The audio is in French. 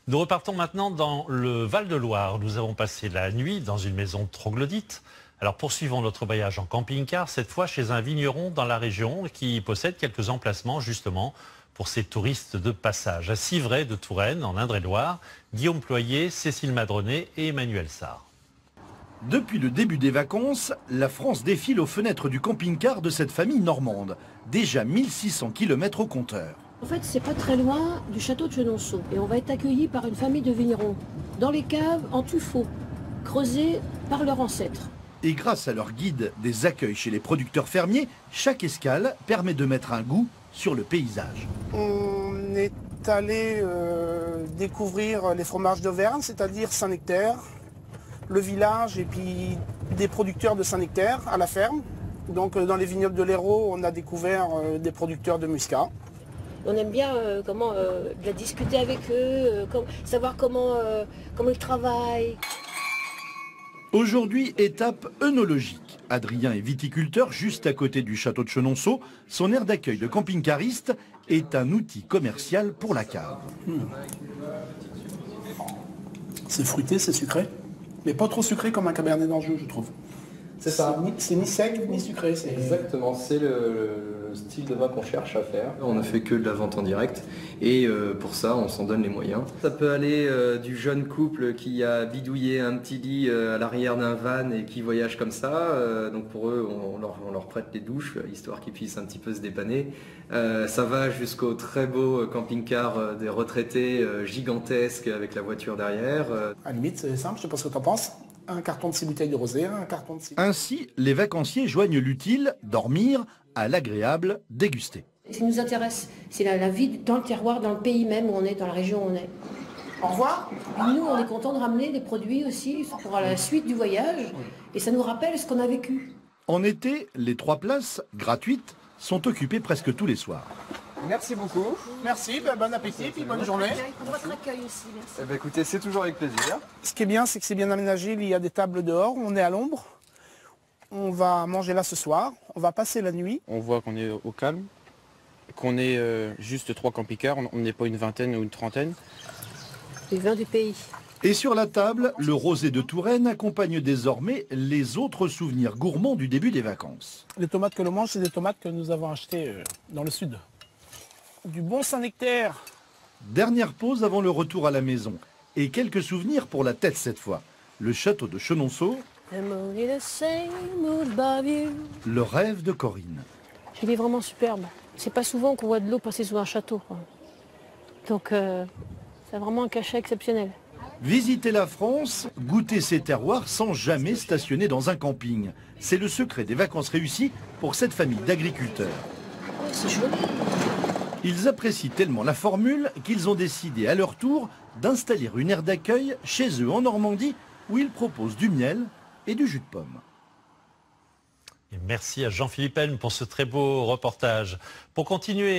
Nous repartons maintenant dans le Val-de-Loire. Nous avons passé la nuit dans une maison troglodyte. Alors poursuivons notre voyage en camping-car, cette fois chez un vigneron dans la région qui possède quelques emplacements justement pour ces touristes de passage. À Civray de Touraine, en Indre-et-Loire, Guillaume Ployer, Cécile Madronet et Emmanuel Sarr. Depuis le début des vacances, la France défile aux fenêtres du camping-car de cette famille normande. Déjà 1600 km au compteur. En fait, c'est pas très loin du château de Chenonceau. Et on va être accueillis par une famille de vignerons, dans les caves en tuffeau, creusées par leurs ancêtres. Et grâce à leur guide des accueils chez les producteurs fermiers, chaque escale permet de mettre un goût sur le paysage. On est allé découvrir les fromages d'Auvergne, c'est-à-dire Saint-Nectaire, le village et puis des producteurs de Saint-Nectaire à la ferme. Donc dans les vignobles de l'Hérault, on a découvert des producteurs de muscat. On aime bien discuter avec eux, savoir comment ils travaillent. Aujourd'hui, étape œnologique. Adrien est viticulteur juste à côté du château de Chenonceau. Son aire d'accueil de camping-cariste est un outil commercial pour la cave. C'est fruité, c'est sucré, mais pas trop sucré comme un cabernet d'Anjou, je trouve. C'est ça. C'est ni sec ni sucré. Exactement, c'est le style de vin qu'on cherche à faire. On ne fait que de la vente en direct et pour ça on s'en donne les moyens. Ça peut aller du jeune couple qui a bidouillé un petit lit à l'arrière d'un van et qui voyage comme ça. Donc pour eux on leur prête les douches histoire qu'ils puissent un petit peu se dépanner. Ça va jusqu'au très beau camping-car des retraités gigantesques avec la voiture derrière. À la limite c'est simple, je sais pas ce que tu en penses. Un carton de 6 bouteilles de rosé, un carton de 6... Ainsi, les vacanciers joignent l'utile, dormir, à l'agréable, déguster. Ce qui nous intéresse, c'est la vie dans le terroir, dans le pays même où on est, dans la région où on est. Au revoir. Nous, on est content de ramener des produits aussi pour la suite du voyage. Et ça nous rappelle ce qu'on a vécu. En été, les 3 places, gratuites, sont occupées presque tous les soirs. Merci beaucoup. Merci, bon appétit, puis bonne journée. Pour votre accueil aussi, merci. Écoutez, c'est toujours avec plaisir. Ce qui est bien, c'est que c'est bien aménagé, il y a des tables dehors, on est à l'ombre. On va manger là ce soir, on va passer la nuit. On voit qu'on est au calme, qu'on est juste 3 camping-cars, on n'est pas une vingtaine ou une trentaine. Les vins du pays. Et sur la table, le rosé de Touraine accompagne désormais les autres souvenirs gourmands du début des vacances. Les tomates que l'on mange, c'est des tomates que nous avons achetées dans le sud. Du bon Saint-Nectaire. Dernière pause avant le retour à la maison. Et quelques souvenirs pour la tête cette fois. Le château de Chenonceau, le rêve de Corinne. Il est vraiment superbe. C'est pas souvent qu'on voit de l'eau passer sous un château, quoi. Donc c'est vraiment un cachet exceptionnel. Visiter la France, goûter ses terroirs sans jamais stationner dans un camping. C'est le secret des vacances réussies pour cette famille d'agriculteurs. Oh, c'est joli. Ils apprécient tellement la formule qu'ils ont décidé à leur tour d'installer une aire d'accueil chez eux en Normandie où ils proposent du miel et du jus de pomme. Et merci à Jean-Philippe Elm pour ce très beau reportage. Pour continuer